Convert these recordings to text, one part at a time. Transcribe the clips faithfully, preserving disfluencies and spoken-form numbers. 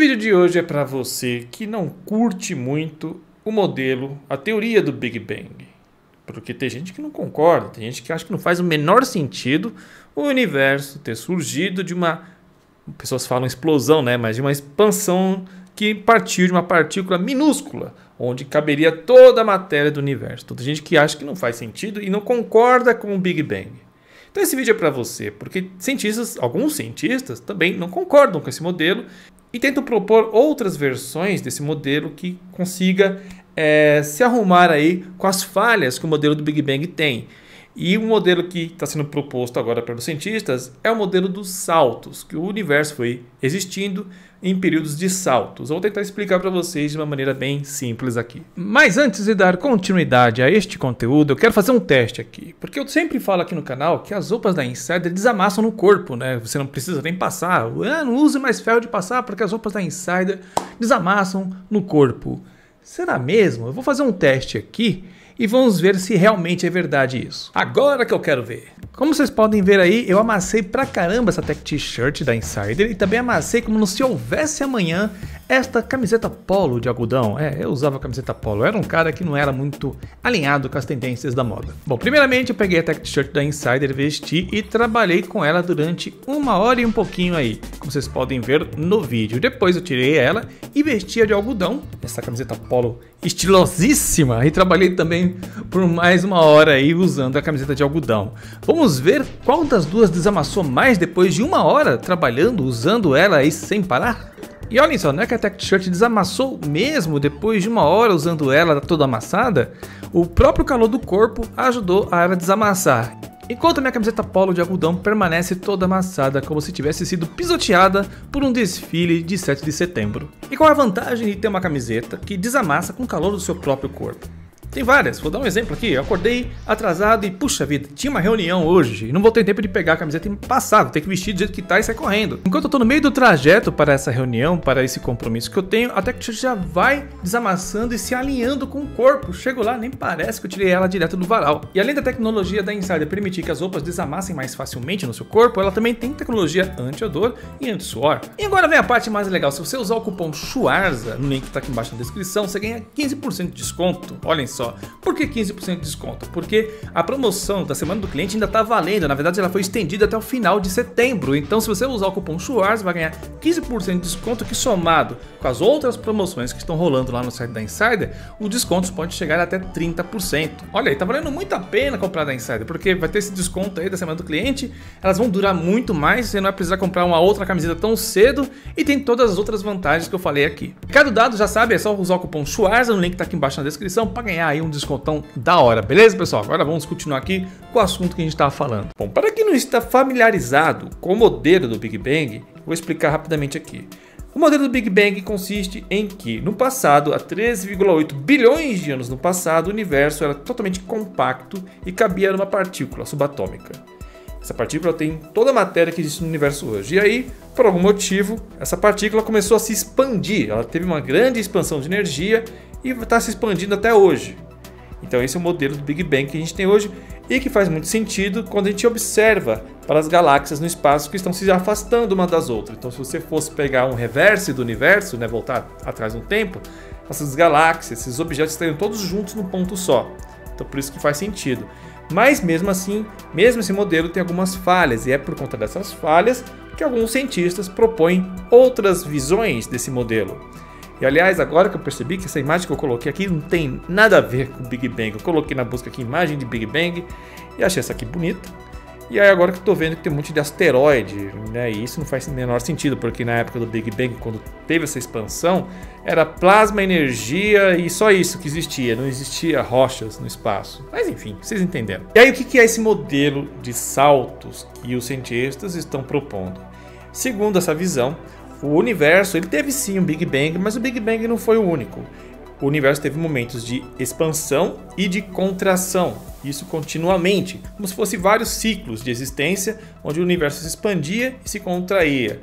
vídeo de hoje é para você que não curte muito o modelo, a teoria do Big Bang. Porque tem gente que não concorda, tem gente que acha que não faz o menor sentido o universo ter surgido de uma, pessoas falam explosão, né? Mas de uma expansão que partiu de uma partícula minúscula, onde caberia toda a matéria do universo. Então, tem gente que acha que não faz sentido e não concorda com o Big Bang. Então esse vídeo é para você, porque cientistas, alguns cientistas também não concordam com esse modelo e tentam propor outras versões desse modelo que consiga é, se arrumar aí com as falhas que o modelo do Big Bang tem. E o modelo que está sendo proposto agora pelos cientistas é o modelo dos saltos, que o universo foi existindo em períodos de saltos. Eu vou tentar explicar para vocês de uma maneira bem simples aqui. Mas antes de dar continuidade a este conteúdo, eu quero fazer um teste aqui. Porque eu sempre falo aqui no canal que as roupas da Insider desamassam no corpo, né? Você não precisa nem passar. Ah, não use mais ferro de passar porque as roupas da Insider desamassam no corpo. Será mesmo? Eu vou fazer um teste aqui e vamos ver se realmente é verdade isso. Agora que eu quero ver. Como vocês podem ver aí, eu amassei pra caramba essa tech t-shirt da Insider e também amassei como se houvesse amanhã esta camiseta polo de algodão. É, eu usava camiseta polo, eu era um cara que não era muito alinhado com as tendências da moda. Bom, primeiramente eu peguei a tech t-shirt da Insider, vesti e trabalhei com ela durante uma hora e um pouquinho aí, como vocês podem ver no vídeo. Depois eu tirei ela e vesti a de algodão, essa camiseta polo estilosíssima, e trabalhei também por mais uma hora aí usando a camiseta de algodão. Vamos ver qual das duas desamassou mais depois de uma hora trabalhando, usando ela aí sem parar? E olhem só, não é que a tech t-shirt desamassou mesmo depois de uma hora usando ela toda amassada? O próprio calor do corpo ajudou a ela desamassar. Enquanto a minha camiseta polo de algodão permanece toda amassada, como se tivesse sido pisoteada por um desfile de sete de setembro. E qual é a vantagem de ter uma camiseta que desamassa com o calor do seu próprio corpo? Tem várias, vou dar um exemplo aqui. Eu acordei atrasado e, puxa vida, tinha uma reunião hoje e não vou ter tempo de pegar a camiseta e passar, vou ter que vestir do jeito que tá e sair correndo. Enquanto eu tô no meio do trajeto para essa reunião, para esse compromisso que eu tenho, a tech t-shirt já vai desamassando e se alinhando com o corpo. Chego lá, nem parece que eu tirei ela direto do varal. E além da tecnologia da Insider permitir que as roupas desamassem mais facilmente no seu corpo, ela também tem tecnologia anti-odor e anti-suor. E agora vem a parte mais legal, se você usar o cupom SCHWARZA, no link que tá aqui embaixo na descrição, você ganha quinze por cento de desconto. Olhem só. Por que quinze por cento de desconto? Porque a promoção da semana do cliente ainda está valendo, na verdade ela foi estendida até o final de setembro, então se você usar o cupom SCHWARZA vai ganhar quinze por cento de desconto, que somado com as outras promoções que estão rolando lá no site da Insider, o desconto pode chegar até trinta por cento. Olha aí, tá valendo muito a pena comprar da Insider, porque vai ter esse desconto aí da semana do cliente, elas vão durar muito mais, você não vai precisar comprar uma outra camiseta tão cedo e tem todas as outras vantagens que eu falei aqui. Recado dado, já sabe, é só usar o cupom SCHWARZA, no link que tá aqui embaixo na descrição, para ganhar aí um descontão da hora, beleza, pessoal? Agora vamos continuar aqui com o assunto que a gente estava falando. Bom, para quem não está familiarizado com o modelo do Big Bang, vou explicar rapidamente aqui. O modelo do Big Bang consiste em que, no passado, há treze vírgula oito bilhões de anos no passado, o universo era totalmente compacto e cabia numa partícula subatômica. Essa partícula tem toda a matéria que existe no universo hoje. E aí, por algum motivo, essa partícula começou a se expandir. Ela teve uma grande expansão de energia e está se expandindo até hoje. Então esse é o modelo do Big Bang que a gente tem hoje e que faz muito sentido quando a gente observa para as galáxias no espaço que estão se afastando uma das outras. Então se você fosse pegar um reverse do universo, né, voltar atrás no tempo, essas galáxias, esses objetos estariam todos juntos num ponto só. Então por isso que faz sentido. Mas mesmo assim, mesmo esse modelo tem algumas falhas e é por conta dessas falhas que alguns cientistas propõem outras visões desse modelo. E aliás, agora que eu percebi que essa imagem que eu coloquei aqui não tem nada a ver com o Big Bang. Eu coloquei na busca aqui imagem de Big Bang e achei essa aqui bonita. E aí agora que eu tô vendo que tem um monte de asteroide, né? E isso não faz o menor sentido, porque na época do Big Bang, quando teve essa expansão, era plasma, energia e só isso que existia. Não existia rochas no espaço. Mas enfim, vocês entenderam. E aí o que é esse modelo de saltos que os cientistas estão propondo? Segundo essa visão, o universo ele teve sim um Big Bang, mas o Big Bang não foi o único. O universo teve momentos de expansão e de contração, isso continuamente, como se fosse vários ciclos de existência, onde o universo se expandia e se contraía.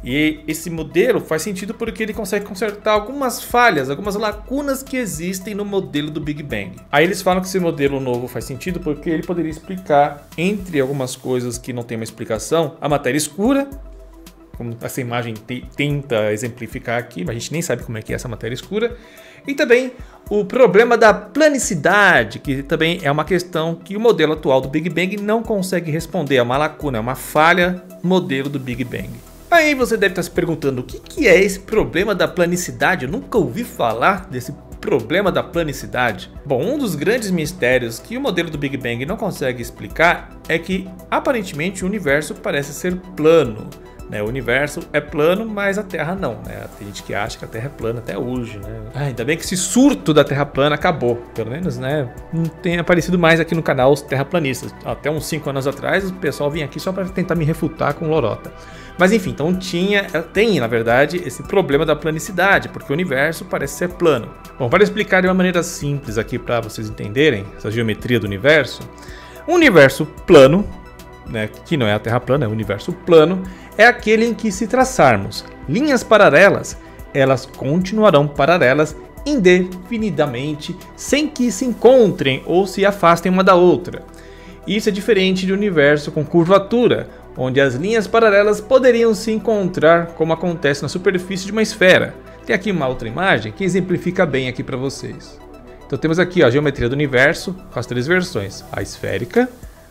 E esse modelo faz sentido porque ele consegue consertar algumas falhas, algumas lacunas que existem no modelo do Big Bang. Aí eles falam que esse modelo novo faz sentido porque ele poderia explicar, entre algumas coisas que não tem uma explicação, a matéria escura, como essa imagem te, tenta exemplificar aqui, mas a gente nem sabe como é que é essa matéria escura. E também o problema da planicidade, que também é uma questão que o modelo atual do Big Bang não consegue responder, é uma lacuna, é uma falha no modelo do Big Bang. Aí você deve estar se perguntando, o que, que é esse problema da planicidade? Eu nunca ouvi falar desse problema da planicidade. Bom, um dos grandes mistérios que o modelo do Big Bang não consegue explicar é que, aparentemente, o universo parece ser plano. Né? O universo é plano, mas a Terra não. Né? Tem gente que acha que a Terra é plana até hoje. Né? Ah, ainda bem que esse surto da Terra plana acabou. Pelo menos, né? Não tem aparecido mais aqui no canal os terraplanistas. Até uns cinco anos atrás, o pessoal vinha aqui só para tentar me refutar com lorota. Mas enfim, então tinha, tem na verdade esse problema da planicidade, porque o universo parece ser plano. Bom, para explicar de uma maneira simples aqui para vocês entenderem essa geometria do universo, um universo plano, né, que não é a Terra plana, é o universo plano, é aquele em que, se traçarmos linhas paralelas, elas continuarão paralelas indefinidamente, sem que se encontrem ou se afastem uma da outra. Isso é diferente de um universo com curvatura, onde as linhas paralelas poderiam se encontrar, como acontece na superfície de uma esfera. Tem aqui uma outra imagem que exemplifica bem aqui para vocês. Então temos aqui ó, a geometria do universo com as três versões: a esférica,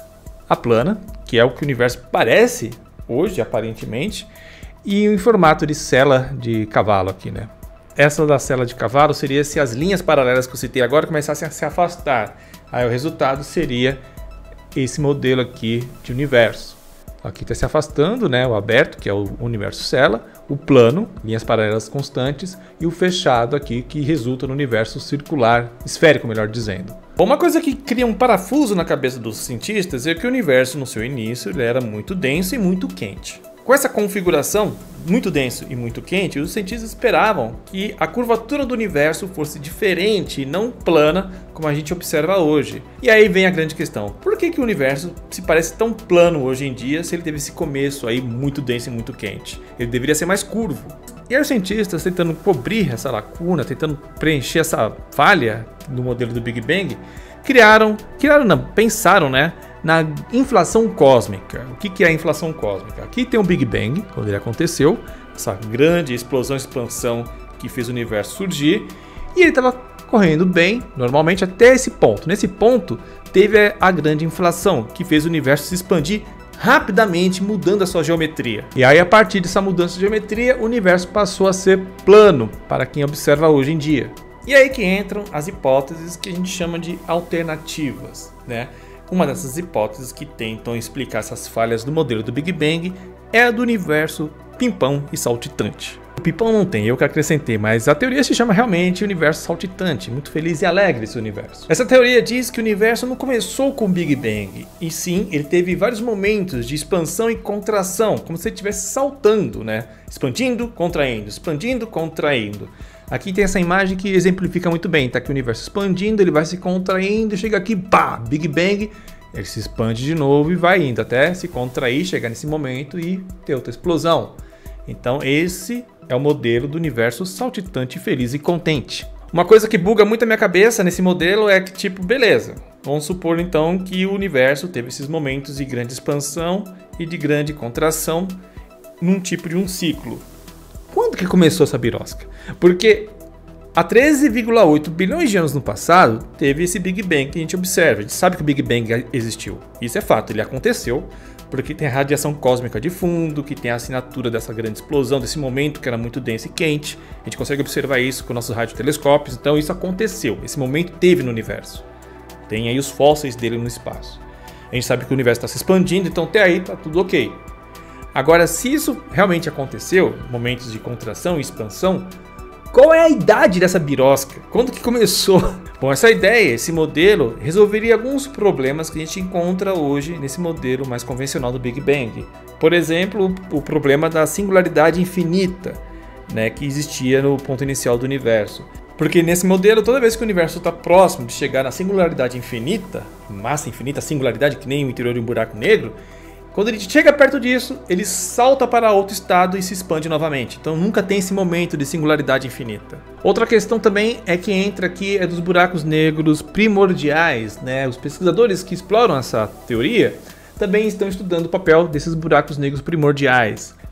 a plana, que é o que o universo parece hoje, aparentemente, e em formato de sela de cavalo aqui, né? Essa da sela de cavalo seria se as linhas paralelas que eu citei agora começassem a se afastar. Aí o resultado seria esse modelo aqui de universo. Aqui está se afastando, né, o aberto, que é o universo sela, o plano, linhas paralelas constantes, e o fechado aqui, que resulta no universo circular, esférico, melhor dizendo. Bom, uma coisa que cria um parafuso na cabeça dos cientistas é que o universo, no seu início, ele era muito denso e muito quente. Com essa configuração, muito denso e muito quente, os cientistas esperavam que a curvatura do universo fosse diferente e não plana como a gente observa hoje. E aí vem a grande questão: por que que o universo se parece tão plano hoje em dia se ele teve esse começo aí muito denso e muito quente? Ele deveria ser mais curvo. E aí os cientistas, tentando cobrir essa lacuna, tentando preencher essa falha no modelo do Big Bang, criaram, criaram não, pensaram, né, na inflação cósmica. O que é a inflação cósmica? Aqui tem o Big Bang, quando ele aconteceu, essa grande explosão e expansão que fez o universo surgir, e ele estava correndo bem, normalmente, até esse ponto. Nesse ponto, teve a grande inflação, que fez o universo se expandir rapidamente, mudando a sua geometria. E aí, a partir dessa mudança de geometria, o universo passou a ser plano, para quem observa hoje em dia. E aí que entram as hipóteses que a gente chama de alternativas, né? Uma dessas hipóteses que tentam explicar essas falhas do modelo do Big Bang é a do universo pimpão e saltitante. O pimpão não tem, eu que acrescentei, mas a teoria se chama realmente universo saltitante, muito feliz e alegre esse universo. Essa teoria diz que o universo não começou com o Big Bang, e sim, ele teve vários momentos de expansão e contração, como se ele estivesse saltando, né? Expandindo, contraindo, expandindo, contraindo. Aqui tem essa imagem que exemplifica muito bem, tá aqui o universo expandindo, ele vai se contraindo, chega aqui, pá, Big Bang, ele se expande de novo e vai indo até se contrair, chegar nesse momento e ter outra explosão. Então esse é o modelo do universo saltitante, feliz e contente. Uma coisa que buga muito a minha cabeça nesse modelo é que, tipo, beleza, vamos supor então que o universo teve esses momentos de grande expansão e de grande contração num tipo de um ciclo. Quando que começou essa birosca? Porque há treze vírgula oito bilhões de anos no passado, teve esse Big Bang que a gente observa. A gente sabe que o Big Bang existiu. Isso é fato, ele aconteceu porque tem a radiação cósmica de fundo, que tem a assinatura dessa grande explosão, desse momento que era muito denso e quente. A gente consegue observar isso com nossos radiotelescópios, então isso aconteceu. Esse momento teve no universo. Tem aí os fósseis dele no espaço. A gente sabe que o universo está se expandindo, então até aí está tudo ok. Agora, se isso realmente aconteceu, momentos de contração e expansão, qual é a idade dessa birosca? Quando que começou? Bom, essa ideia, esse modelo, resolveria alguns problemas que a gente encontra hoje nesse modelo mais convencional do Big Bang. Por exemplo, o problema da singularidade infinita, né, que existia no ponto inicial do universo. Porque nesse modelo, toda vez que o universo está próximo de chegar na singularidade infinita, massa infinita, singularidade que nem o interior de um buraco negro, quando ele chega perto disso, ele salta para outro estado e se expande novamente. Então nunca tem esse momento de singularidade infinita. Outra questão também é que entra aqui é dos buracos negros primordiais, né? Os pesquisadores que exploram essa teoria também estão estudando o papel desses buracos negros primordiais.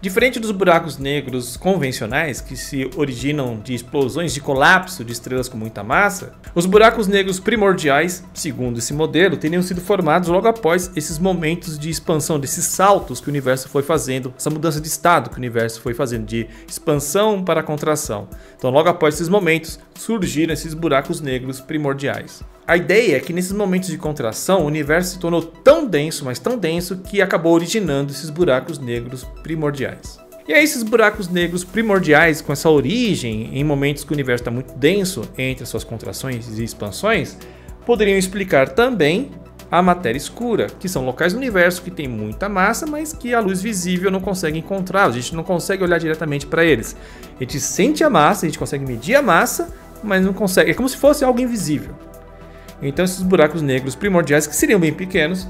Diferente dos buracos negros convencionais, que se originam de explosões de colapso de estrelas com muita massa, os buracos negros primordiais, segundo esse modelo, teriam sido formados logo após esses momentos de expansão, desses saltos que o universo foi fazendo, essa mudança de estado que o universo foi fazendo, de expansão para contração. Então, logo após esses momentos, surgiram esses buracos negros primordiais. A ideia é que nesses momentos de contração, o universo se tornou tão denso, mas tão denso, que acabou originando esses buracos negros primordiais. E aí esses buracos negros primordiais, com essa origem em momentos que o universo está muito denso, entre as suas contrações e expansões, poderiam explicar também a matéria escura, que são locais do universo que tem muita massa, mas que a luz visível não consegue encontrar, a gente não consegue olhar diretamente para eles. A gente sente a massa, a gente consegue medir a massa, mas não consegue, é como se fosse algo invisível. Então esses buracos negros primordiais, que seriam bem pequenos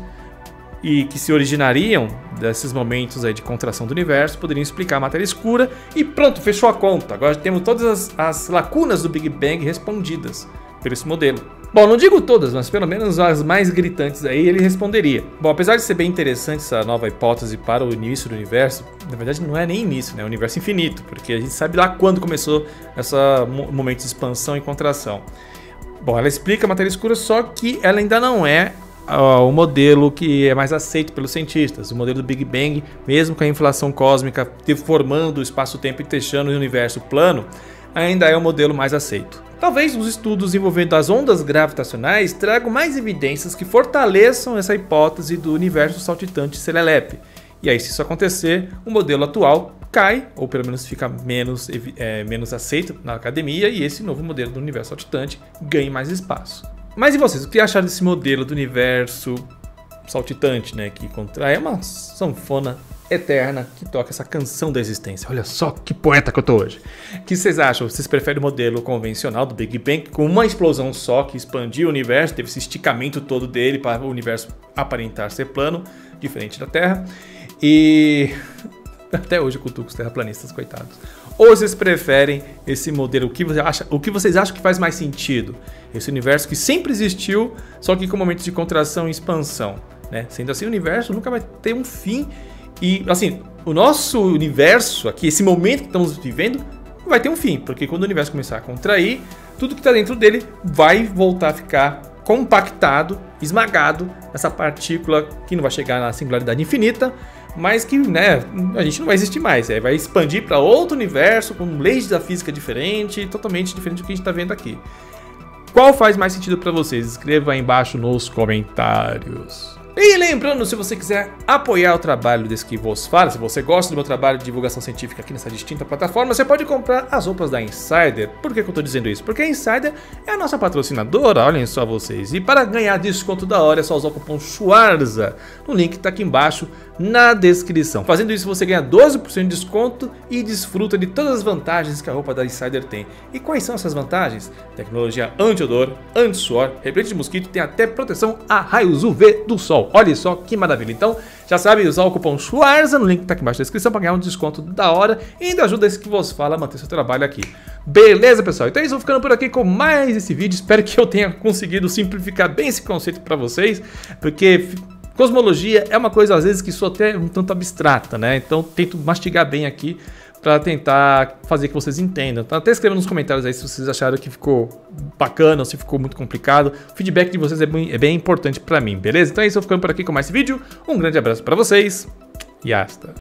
e que se originariam desses momentos aí de contração do universo, poderiam explicar a matéria escura e pronto, fechou a conta. Agora temos todas as, as lacunas do Big Bang respondidas por esse modelo. Bom, não digo todas, mas pelo menos as mais gritantes aí ele responderia. Bom, apesar de ser bem interessante essa nova hipótese para o início do universo, na verdade não é nem início, né? É o universo infinito, porque a gente sabe lá quando começou esse momento de expansão e contração. Bom, ela explica a matéria escura, só que ela ainda não é uh, o modelo que é mais aceito pelos cientistas. O modelo do Big Bang, mesmo com a inflação cósmica deformando o espaço-tempo e deixando o universo plano, ainda é o modelo mais aceito. Talvez os estudos envolvendo as ondas gravitacionais tragam mais evidências que fortaleçam essa hipótese do universo saltitante serelepe. E aí, se isso acontecer, o modelo atual cai, ou pelo menos fica menos, é, menos aceito na academia, e esse novo modelo do universo saltitante ganha mais espaço. Mas e vocês, o que acharam desse modelo do universo saltitante, né? Que contrai uma sanfona eterna que toca essa canção da existência. Olha só que poeta que eu tô hoje. O que vocês acham? Vocês preferem o modelo convencional do Big Bang, com uma explosão só que expandiu o universo, teve esse esticamento todo dele para o universo aparentar ser plano, diferente da Terra? E até hoje eu cutuco os terraplanistas, coitados. Ou vocês preferem esse modelo, o que, você acha, o que vocês acham que faz mais sentido? Esse universo que sempre existiu, só que com momentos de contração e expansão, né? Sendo assim, o universo nunca vai ter um fim. E assim, o nosso universo aqui, esse momento que estamos vivendo, vai ter um fim. Porque quando o universo começar a contrair, tudo que está dentro dele vai voltar a ficar compactado, esmagado, essa partícula que não vai chegar na singularidade infinita, mas que, né, a gente não vai existir mais. É, vai expandir para outro universo, com leis da física diferente, totalmente diferente do que a gente está vendo aqui. Qual faz mais sentido para vocês? Escreva aí embaixo nos comentários. E lembrando, se você quiser apoiar o trabalho desse que vos fala, se você gosta do meu trabalho de divulgação científica aqui nessa distinta plataforma, você pode comprar as roupas da Insider. Por que que eu tô dizendo isso? Porque a Insider é a nossa patrocinadora, olhem só vocês. E para ganhar desconto da hora é só usar o cupom Schwarza, no link que tá aqui embaixo na descrição. Fazendo isso você ganha doze por cento de desconto e desfruta de todas as vantagens que a roupa da Insider tem. E quais são essas vantagens? Tecnologia anti-odor, anti-suor, repelente de mosquito, tem até proteção a raios U V do sol. Olha só que maravilha. Então, já sabe, usar o cupom Schwarza no link que tá aqui embaixo na descrição para ganhar um desconto da hora e ainda ajuda esse que vos fala a manter seu trabalho aqui. Beleza, pessoal? Então é isso, vou ficando por aqui com mais esse vídeo. Espero que eu tenha conseguido simplificar bem esse conceito para vocês, porque cosmologia é uma coisa às vezes que soa até um tanto abstrata, né? Então tento mastigar bem aqui para tentar fazer que vocês entendam. Então até escreva nos comentários aí se vocês acharam que ficou bacana ou se ficou muito complicado. O feedback de vocês é bem, é bem importante para mim, beleza? Então é isso, eu vou ficando por aqui com mais esse vídeo. Um grande abraço para vocês e hasta!